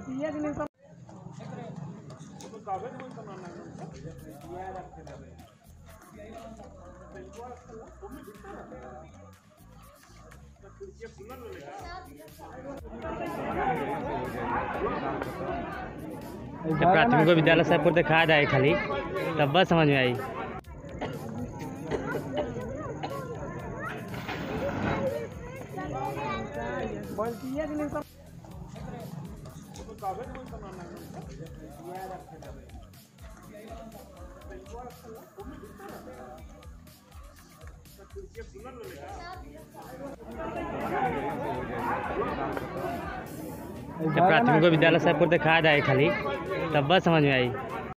प्राथमिक विद्यालय सबको दिखा जाए खाली तब बस समझ में आई। प्राथमिक विद्यालय सबको दिखा जाए खाली तब बस समझ में आई।